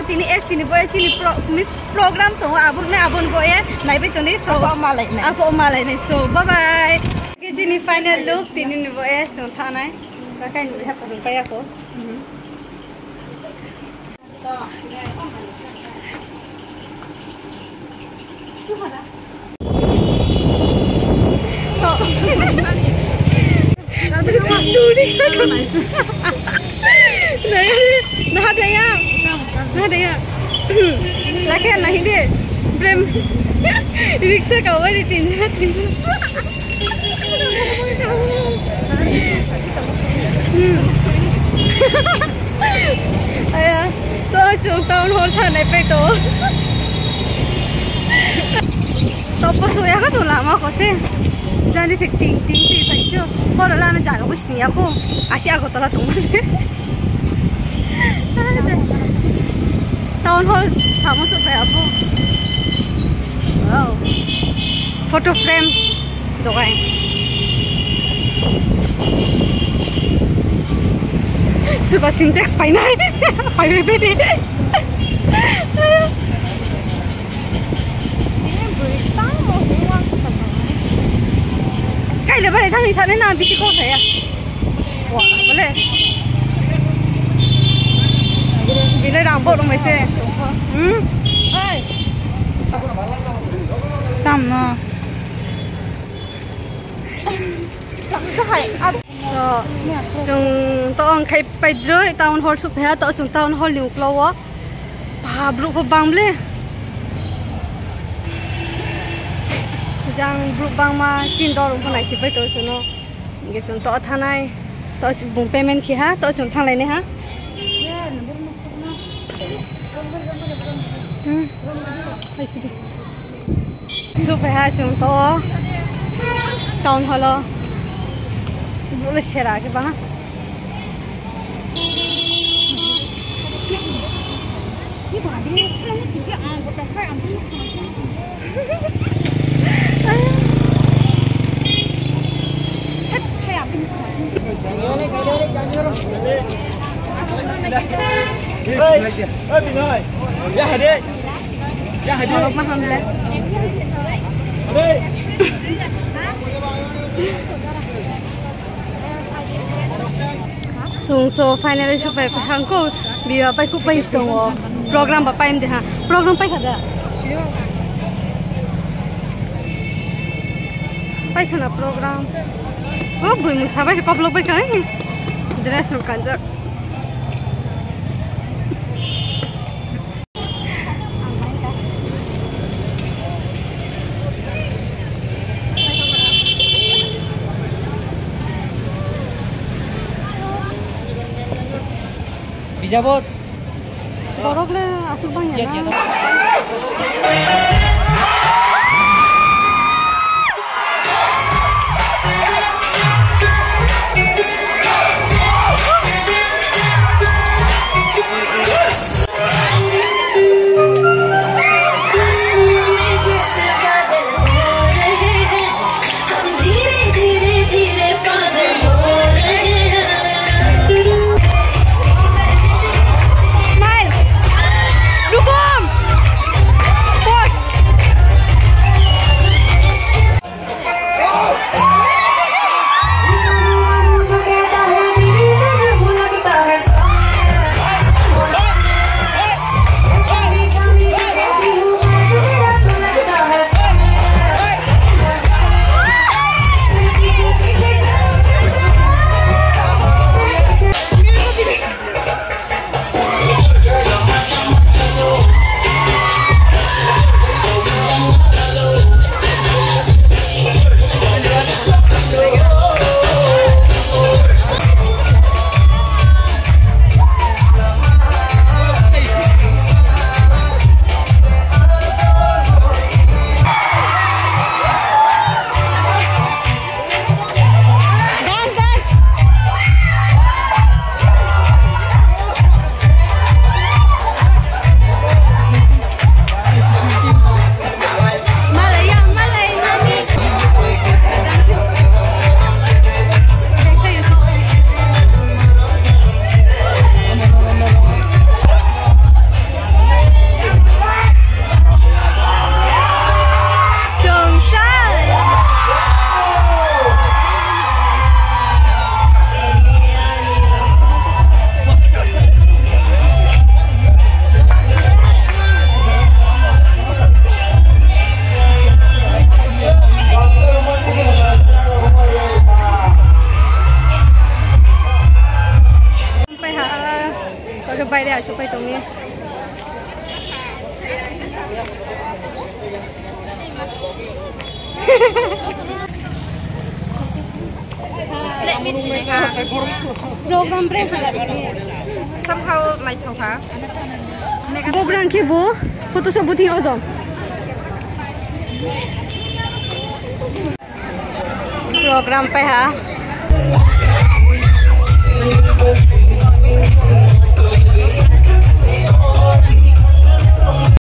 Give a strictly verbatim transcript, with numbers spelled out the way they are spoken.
tini es tini boy chini pro miss program to abun ne abun boy nai be to ni so malai ne apo malai ne so bye bye ke chini final look tini ni boy so tha nai ba kai ni ha pasung kaya ko Sudah sakit. Nah, dah ada ya, dah ada ya. Lagi yang lain deh, prem. Riksa kau ada tinggal tinggal. Ayah, tu cuma tahun hol thang naik pe tu. Tapi suya kan sudah lama kau sih. Jadi sekting ting ting tak sih. Kalau lana jaga bus ni aku, asyik aku tolak tunggu sih. Town hall sama supaya apa? Wow, photo frame doang. Suka syntax paina, paina bedi. Kaya lepas itu ni sana nak bisi kau saya. Wah, boleh. Bila rambut orang macam, hmm? Hai. Tam no. So, jung tong kai pai droi town hall supaya tong jung town hall ni uklowo. Pabru ko bang ble. Jang group bang ma sin dor ung nai si pai to chuno. Nge jung to thanai to bung payment ki ha to jung thang lai ne ha. Hmm. Hai sidi. Supaya jung to town hall lo. Boleh share lagi bang. Ini bahan dia kan sih ang bukan kai ang pun. Kat kai ang pun. Jangan jangan jangan jangan. Hei, hei binai. Ya hadir. Ya hadir. Kalau maham le. Hadir. So so finally supaya hangko biar apa ku pais dong wo program apa yang dah program apa ada apa kana program oh boy musabah se couple apa kan dress ru kanjak Jabot. Borok le asal banyak. Boss. sampai tong ni. Program berapa lagi? Somehow my thoa. Program kibu, foto sebutin ozon. Program pe ha.